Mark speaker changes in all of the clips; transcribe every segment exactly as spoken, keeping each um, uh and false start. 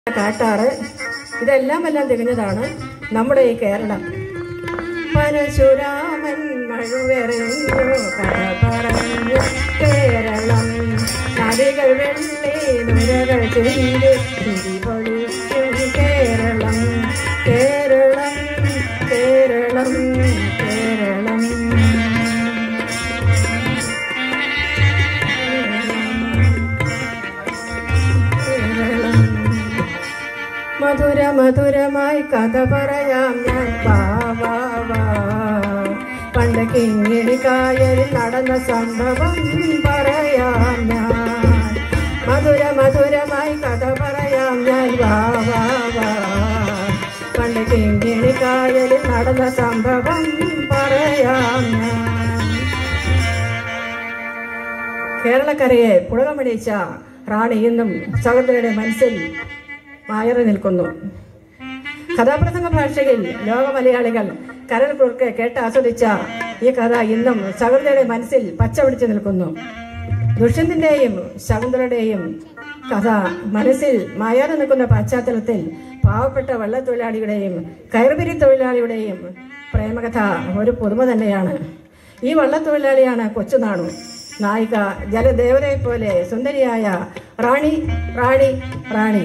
Speaker 1: കാട്ടാറ് ഇതെല്ലാം എല്ലാം തികഞ്ഞതാണ് നമ്മുടെ ഈ കേരളം. പരശുരാമൻ മഴുവെറിഞ്ഞു കഥ പറഞ്ഞു കേരളം. നദികൾ വെള്ളി നുരകൾ ചെയ്ത് തിരിപൊളിക്കും കേരളം. കേരളം കേരളം കേരളം. മധുര മധുരമായി കഥ പറയാം ഞാൻ വാവാ. പണ്ട് കിങ്ങിണി കായലിൽ നടന്ന സംഭവം പറയാം ഞാൻ. മധുര മധുരമായി കഥ പറയാം ഞാൻ വാവാ. പണ്ട് കിങ്ങിണി കായലിൽ നടന്ന സംഭവം പറയാം ഞാൻ. കേരളക്കരയെ പുളകമണിയിച്ച റാണി ഇന്നും സഹോദരിയുടെ മനസ്സിൽ മായറി നിൽക്കുന്നു. കഥാപ്രസംഗ ഭാഷയിൽ ലോക മലയാളികൾ കരൽ കുറുക്കെ കേട്ട് ആസ്വദിച്ച ഈ കഥ ഇന്നും ശകുന്തളയുടെ മനസ്സിൽ പച്ചപിടിച്ചു നിൽക്കുന്നു. ദുഷ്യന്തിന്റെയും ശകുന്തളയുടെയും കഥ മനസ്സിൽ മായാതെ നിൽക്കുന്ന പശ്ചാത്തലത്തിൽ പാവപ്പെട്ട വള്ളത്തൊഴിലാളിയുടെയും കയർപിരി തൊഴിലാളിയുടെയും പ്രേമകഥ ഒരു പുതുമ തന്നെയാണ്. ഈ വള്ളത്തൊഴിലാളിയാണ് കൊച്ചുനാണു. നായിക ജലദേവതയെ പോലെ സുന്ദരിയായ റാണി റാണി റാണി.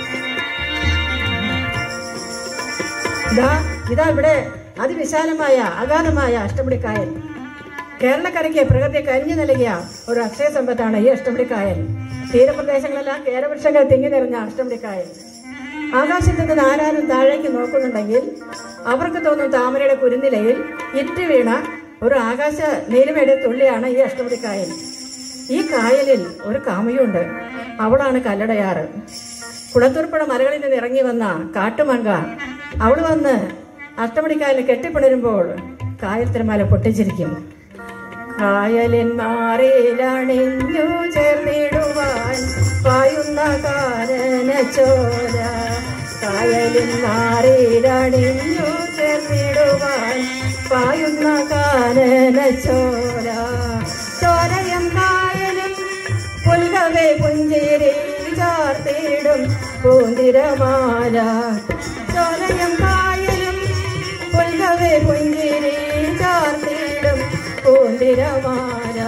Speaker 1: ഇതാ ഇതാ ഇവിടെ അതിവിശാലമായ അഗാധമായ അഷ്ടമുടിക്കായൽ. കേരളക്കരയ്ക്ക് പ്രകൃതി കരിഞ്ഞു നൽകിയ ഒരു അക്ഷയ സമ്പത്താണ് ഈ അഷ്ടമുടിക്കായൽ. തീരപ്രദേശങ്ങളെല്ലാം കേരവൃക്ഷങ്ങൾ തിങ്ങി നിറഞ്ഞ അഷ്ടമുടിക്കായൽ. ആകാശത്ത് നിന്ന് ആരാനും താഴേക്ക് നോക്കുന്നുണ്ടെങ്കിൽ അവർക്ക് തോന്നും താമരയുടെ കുരുന്നിലയിൽ ഇറ്റ് വീണ ഒരു ആകാശ നീലമയുടെ തുള്ളിയാണ് ഈ അഷ്ടമുടിക്കായൽ. ഈ കായലിൽ ഒരു കാമുയുണ്ട്. അവളാണ് കല്ലടയാറ്. കുളത്തൂർപ്പുഴ മലകളിൽ നിന്ന് ഇറങ്ങി വന്ന കാട്ടുമങ്ക. അവൾ വന്ന് അഷ്ടമുടിക്കായലിൽ കെട്ടിപ്പിണരുമ്പോൾ കായൽ തിരമാല പൊട്ടിച്ചിരിക്കും. കായലിൻ മാറിയിലണിഞ്ഞു ചേർന്നിടുവാൻ പായുന്ന കാനന ചോര. കായലിൻ മാറിയിലണിഞ്ഞു ചേർന്നിടുവാൻ പായുന്ന കാനന ചോര. ചോരയും കായലും പുൽകവേ പുഞ്ചിരി ചാർത്തിടും പൂന്തിരമാല. ചോരയും കായലും പുൽകവേ പുഞ്ചിരി ചാർത്തിടും പൂന്തിരമാല.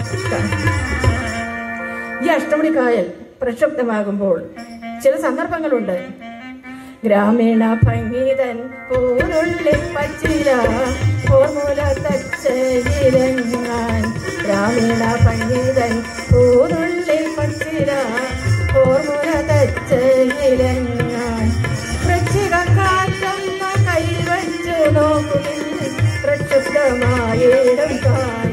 Speaker 1: ഈ അഷ്ടമുടിക്കായൽ പ്രക്ഷുബ്ധമാകുമ്പോൾ ചില സന്ദർഭങ്ങളുണ്ട്. ഗ്രാമീണ ഭംഗീതൻ പൂരുള്ളി പച്ചില ഫോർമുല തച്ചിരങ്ങാൻ. ഗ്രാമീണ ഭംഗീതൻ പൂരുള്ളി പച്ചില ഫോർമുല തച്ചിരങ്ങാൻ. വൃശ്ചിക കാറ്റെന്ന കൈവച്ചു നോക്കുവിൽ പ്രക്ഷുബ്ധമായിടും കാ